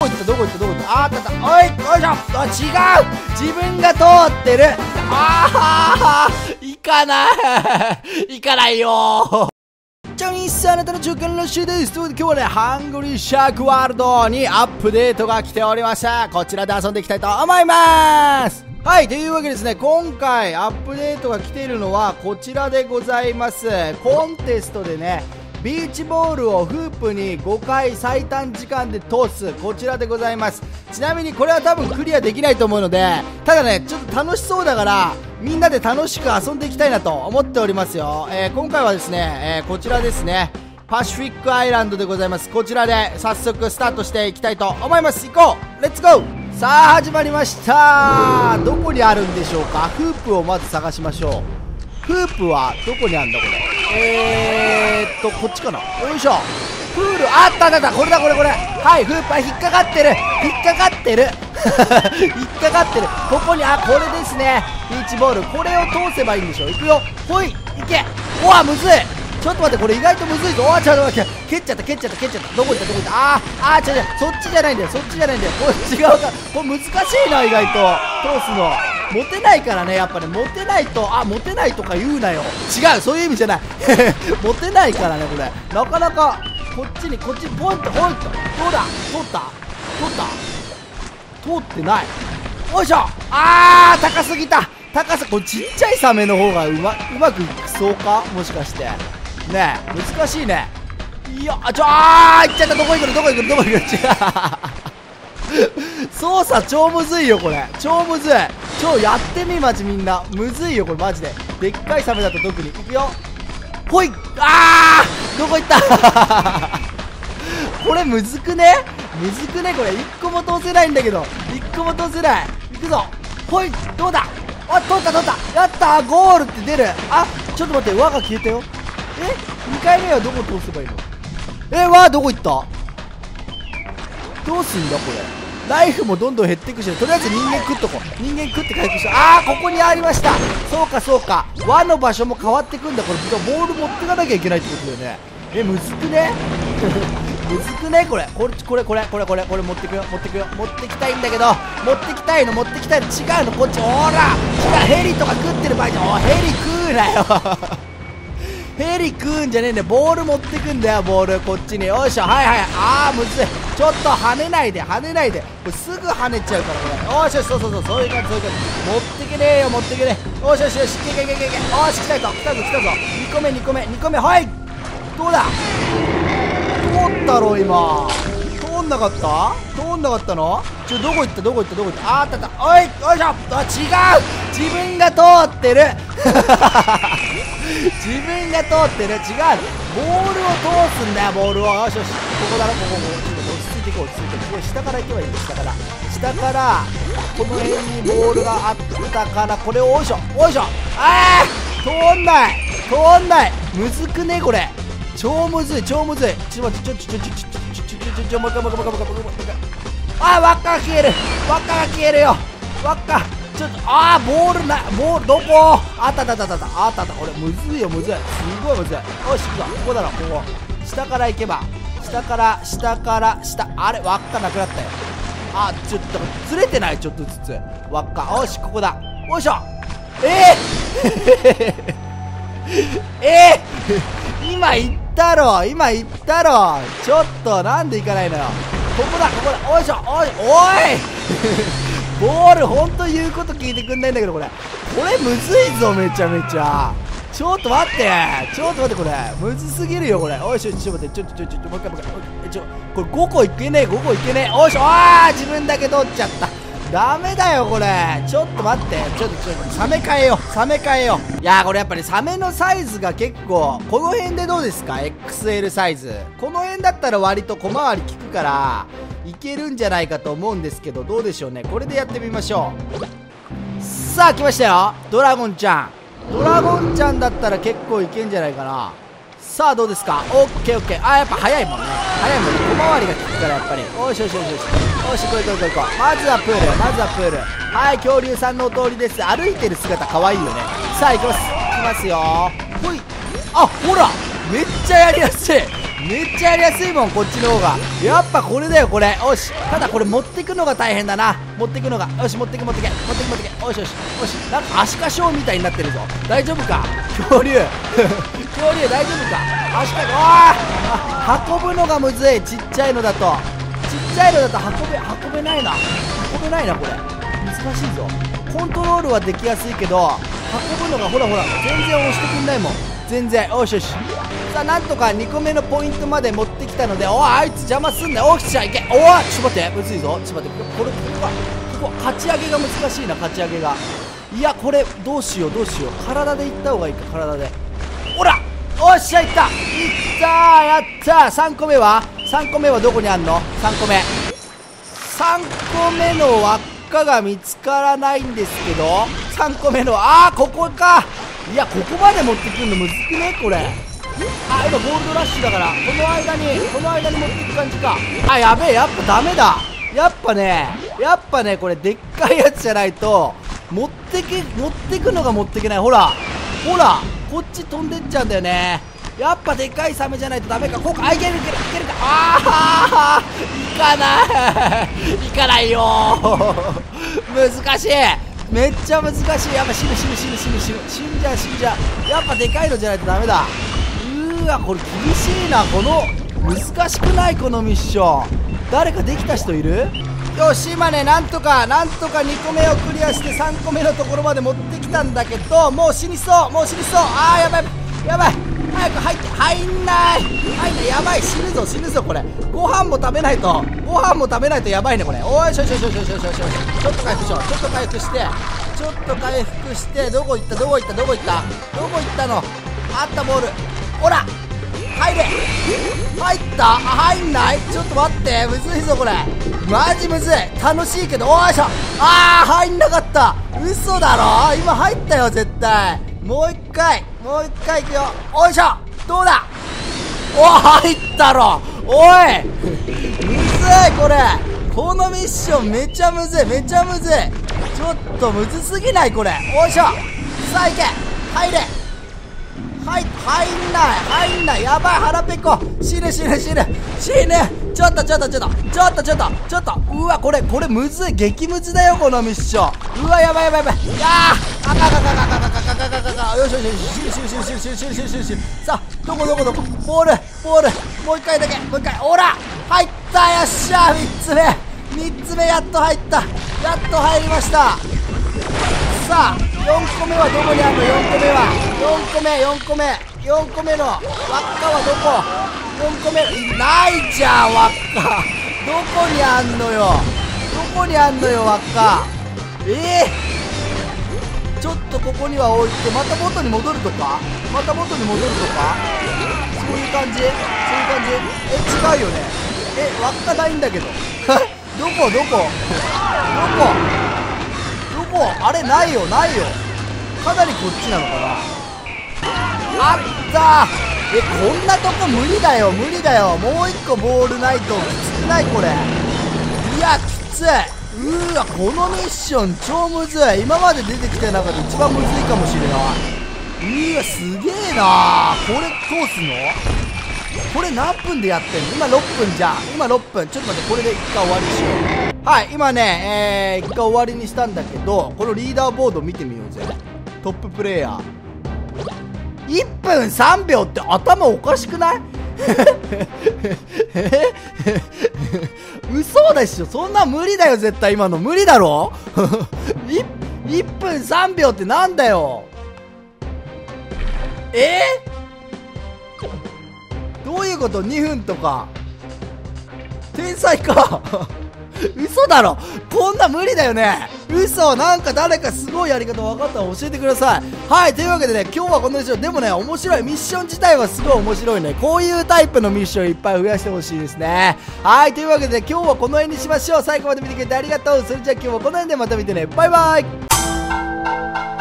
こ行ったどこ行ったどこ行った。あったあった。おい、よいしょ。あ、違う、自分が通ってる。ああ、行かない行かないよ。チョニーさん、あなたの中間ラッシュです。ということで今日はね、ハングリーシャークワールドにアップデートが来ておりました。こちらで遊んでいきたいと思います。はい、というわけですね、今回アップデートが来ているのはこちらでございます。コンテストでね、ビーチボールをフープに5回最短時間で通す、こちらでございます。ちなみにこれは多分クリアできないと思うので、ただね、ちょっと楽しそうだからみんなで楽しく遊んでいきたいなと思っておりますよ。今回はですね、こちらですね、パシフィックアイランドでございます。こちらで早速スタートしていきたいと思います。行こう、レッツゴー。さあ始まりました。どこにあるんでしょうか。フープをまず探しましょう。フープはどこにあるんだこれ。こっちかな。よいしょ。プールあったあったあった。これだこれこれ。はい、フープは引っかかってる、引っかかってる引っかかってる。ここに、あ、これですね、ビーチボール。これを通せばいいんでしょ。いくよ、ほい、いけ。うわ、むずい。ちょっと待って、これ意外とむずいぞ。お、ちょっと待って、蹴っちゃった蹴っちゃった蹴っちゃった。どこ行ったどこ行った。違う違う、そっちじゃないんだよ、そっちじゃないんだよ。これ違うか。これ難しいな、意外と通すの。モテないからね、やっぱね、モテないと、モテないとか言うなよ。違う、そういう意味じゃないモテないからね、これなかなか。こっちにポンとポイント。どうだ、通った通ってない。よいしょ。高すぎた。これちっちゃいサメの方がうまくいくそうか、もしかしてね。え、難しいね。いや、行っちゃった。どこ行くの違う操作超むずいよこれ。超むずい。やってみ、マジみんなむずいよこれマジで。でっかいサメだと特に。いくよ、ほい。どこ行ったこれむずくねこれ。1個も通せないんだけど、1個も通せない。いくぞ、ほい。どうだ。通ったやったー。ゴールって出る。ちょっと待って、輪が消えたよ。2回目はどこ通せばいいの。輪どこ行った。どうすんだこれ。ライフもどんどん減っていくし、とりあえず人間食っとこう。人間食って回復しよう。ここにありました。そうか、輪の場所も変わってくんだ。これボール持ってかなきゃいけないってことだよね。むずくねむずくねこれ持ってくよ。持ってきたいんだけど、持ってきたいの違うの。こっち、ほら違う。ヘリとか食ってる場合じゃ、ヘリ食うなよヘリ食うんじゃねえんだよ。ボール持ってくんだよ、ボールこっちに。よいしょ。はい。むずい。ちょっと跳ねないで。これすぐ跳ねちゃうからこれ。よし、そういう感じ。持ってけねえよ。よし。いけ。よし、来たぞ。2個目。はい。どうだ。通ったろ今。通んなかったの。どこ行った。あった。おい、よいしょ。違う、自分が通ってる違う、ボールを通すんだよ、ボールを。よし、ここだろ、ここ。落ち着いていこう。これ下から行けばいいんだ。下からこの辺にボールがあったから、これをよいしょ。通んない。むずくねこれ。超むずい。ちょっと待って、もう一回。輪っかが消えるよ。ちょっと、ボールどこ。あった。これむずいよ。すごいむずい。よし、行くぞ。ここだろ、ここ。下から行けば。下。あれ、輪っかなくなったよ。ちょっとずれてない。ちょっとずつ輪っか。よし、ここだ。よいしょ。今言ったろ。ちょっとなんで行かないのよ。ここだ。よいしょ。おいボールほんと言うこと聞いてくんないんだけど、これむずいぞ、めちゃめちゃ。ちょっと待って、これむずすぎるよこれ。おいしょ、ちょっと待って、もう一回。これ5個いけねえ。おいしょ。自分だけ取っちゃった。ダメだよこれ。ちょっと待って、ちょっとサメ変えよう。いやこれやっぱりサメのサイズが結構、この辺でどうですか。 XL サイズ。この辺だったら割と小回り効くからいけるんじゃないかと思うんですけど、どうでしょうね。これでやってみましょう。さあ来ましたよ、ドラゴンちゃんだったら結構いけんじゃないかな。さあどうですか。オッケー。やっぱ早いもんね。小回りが効くからやっぱり。よし、こい。まずはプール。はい、恐竜さんのお通りです。歩いてる姿可愛いよね。さあ行きますよ。ほい。ほらめっちゃやりやすい。 めっちゃやりやすいもん、こっちの方が。やっぱこれだよ、これ。よし。ただこれ持ってくのが大変だな。持ってくのが。よし、持ってけ。よしよし。なんかアシカショーみたいになってるぞ。大丈夫か恐竜恐竜大丈夫か。アシカ、運ぶのがむずい。ちっちゃいのだと運べないな。これ難しいぞ。コントロールはできやすいけど、運ぶのがほら全然押してくんないもん。全然。よし。さあ、なんとか2個目のポイントまで持ってきたので、あいつ邪魔すんなよ。来ちゃいけ。ちょっと待って、むずいぞ。ちょっと待って、ここ勝ち上げが難しいな。勝ち上げが。いや、これどうしよう。体で行った方がいいか。体で。ほら、おっしゃ、いった。やったー。3個目はどこにあんの。3個目の輪っかが見つからないんですけど、3個目のここか。いや、ここまで持ってくるのむずくねこれ。今ゴールドラッシュだから、この間に持っていく感じか。やべえ、やっぱダメだ。やっぱね、これでっかいやつじゃないと持ってくのが持ってけない。ほらこっち飛んでっちゃうんだよね。やっぱでかいサメじゃないとダメか。こうか。いけるか。いかないよ難しい。めっちゃ難しい。やっぱ死んじゃう。やっぱでかいのじゃないとダメだ。これ厳しいな。この難しくない？このミッション。誰かできた人いる？よし、今ね、なんとか2個目をクリアして3個目のところまで持ってきたんだけど、もう死にそう。やばい。早く入んない。やばい。死ぬぞこれ。ご飯も食べないとやばいねこれ。ちょっと回復して。どこ行ったの。あったボール。ほら入った。入んない。ちょっと待って、むずいぞこれ。マジむずい。楽しいけど。入んなかった。嘘だろ。今入ったよ絶対。もう一回いくよ。おいしょ。どうだ。入ったろ。おいむずいこれ。このミッションめちゃむずい。ちょっとむずすぎないこれ。おいしょ。さあ行け。入れ。入んない。やばい。腹ペコ。死ぬ。ちょっと。うわ、これむずい。激ムズだよこのミッション。うわ、やばい。よし。さあ、どこ。ボール。もう一回だけ。ほら入った。よっしゃ。3つ目やっと入った。やっと入りました。さあ、4個目はどこにあるの。4個目の輪っかはどこ。4個目ないじゃん。輪っかどこにあんのよ輪っか。ちょっとここには置いて、また元に戻るとか。そういう感じ。違うよね。輪っかないんだけどどこあれ。ないよ。かなりこっちなのかな。あったー。こんなとこ無理だよ。もう一個ボールないときつくないこれ。いやきつい。このミッション超むずい。今まで出てきた中で一番むずいかもしれない。すげえなー。これどうすんの。これ何分でやってんの。今6分じゃん。ちょっと待って。これで1回終わりにしよう。はい、今ね、1回終わりにしたんだけど、このリーダーボード見てみようぜ。トッププレイヤー1分3秒って頭おかしくない？嘘でしょ。そんな無理だよ絶対。今の無理だろ。1分3秒ってなんだよ。どういうこと。2分とか。天才か。嘘だろ。こんな無理だよね。嘘。なんか誰かすごいやり方分かったら教えてください。はい、というわけでね、今日はこのミッションでもね、面白い。ミッション自体はすごい面白いね。こういうタイプのミッションいっぱい増やしてほしいですね。はい、というわけで今日はこの辺にしましょう。最後まで見てくれてありがとう。それじゃあ今日はこの辺でまた見てね。バイバイ。